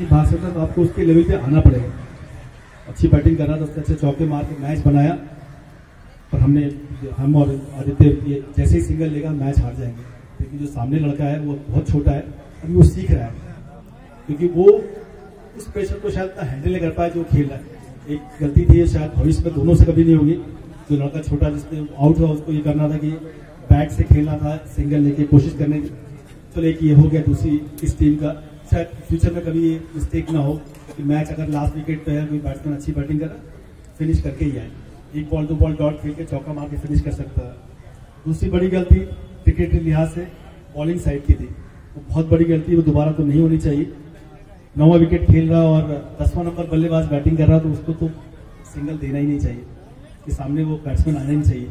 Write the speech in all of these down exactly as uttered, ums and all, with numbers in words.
तेज भाग सकता है तो आपको उसके लेवल पे आना पड़ेगा। अच्छी बैटिंग कर रहा था, उसने अच्छे चौके मार के मैच बनाया, पर हमने हम और आदित्य जैसे ही सिंगल लेगा मैच हार जाएंगे, क्योंकि जो सामने लड़का है वो बहुत छोटा है, अभी वो सीख रहा है, क्योंकि वो उस प्रेशर को शायद हैंडल नहीं कर पाया जो खेल रहा है। एक गलती थी शायद भविष्य में दोनों से कभी नहीं होगी, जो लड़का छोटा जिसने आउट हुआ उसको ये करना था कि बैट से खेलना था, सिंगल लेके कोशिश करने की। चलो एक ये हो गया, दूसरी इस टीम का शायद फ्यूचर में कभी ये मिस्टेक ना हो कि मैच अगर लास्ट विकेट पे है कोई बैट्समैन अच्छी बैटिंग कर फिनिश करके ही आए, एक बॉल दो बॉल डॉट खेल के चौका मार के फिनिश कर सकता है। दूसरी बड़ी गलती क्रिकेट के लिहाज से बॉलिंग साइड की थी, वो बहुत बड़ी गलती, वो दोबारा तो नहीं होनी चाहिए। नौवां विकेट खेल रहा और दसवां नंबर बल्लेबाज बैटिंग कर रहा तो उसको तो सिंगल देना ही नहीं चाहिए, कि सामने वो बैट्समैन आना ही नहीं चाहिए।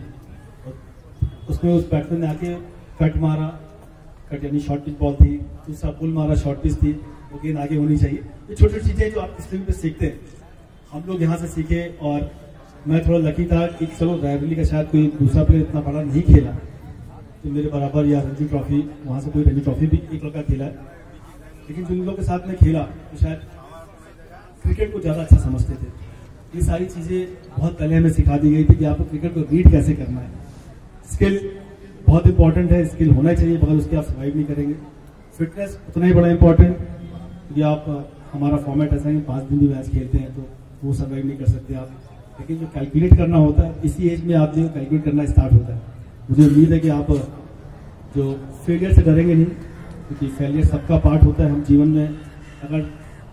और उसमें उस बैट्समैन ने आके कट मारा, कट यानी शॉर्ट पिच बॉल थी, दूसरा पुल मारा शॉर्ट पिच थी, वो गेंद आगे होनी चाहिए। ये छोटी छोटी चीजें जो आप इस टीम पे सीखते हैं, हम लोग यहाँ से सीखे। और मैं थोड़ा लकी था कि चलो रायबरेली का शायद कोई दूसरा प्लेयर इतना बड़ा नहीं खेला, तो मेरे बराबर या रणजी ट्रॉफी वहां से कोई रणजी ट्रॉफी भी एक लड़का खेला है, लेकिन जिन लोगों के साथ में खेला तो शायद क्रिकेट को ज्यादा अच्छा समझते थे। ये सारी चीजें बहुत पहले हमें सिखा दी गई थी कि आपको क्रिकेट को रीड कैसे करना है। स्किल बहुत इंपॉर्टेंट है, स्किल होना चाहिए, बगैर उसके आप सर्वाइव नहीं करेंगे। फिटनेस उतना ही बड़ा इंपॉर्टेंट, क्योंकि आप हमारा फॉर्मेट ऐसा है पांच दिन भी मैच खेलते हैं तो वो सर्वाइव नहीं कर सकते आप, लेकिन जो कैलकुलेट करना होता है इसी एज में आदमी को कैलकुलेट करना स्टार्ट होता है। मुझे उम्मीद है कि आप जो फेलियर से डरेंगे नहीं, क्योंकि फेलियर सबका पार्ट होता है। हम जीवन में अगर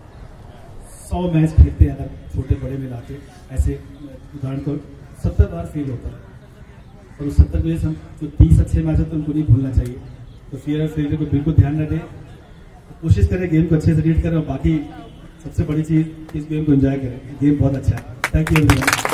सौ मैच खेलते हैं, अगर छोटे बड़े मिला के ऐसे उदाहरण को सत्तर बार फेल होता है, और उस सत्तर में से हम जो तीस अच्छे मैच है तो उनको नहीं भूलना चाहिए। तो फियर और फेलियर को बिल्कुल ध्यान न दें, तो कोशिश करें गेम को अच्छे से रीड करें, और बाकी सबसे बड़ी चीज इस गेम को एंजॉय करें। गेम बहुत अच्छा है। Thank you.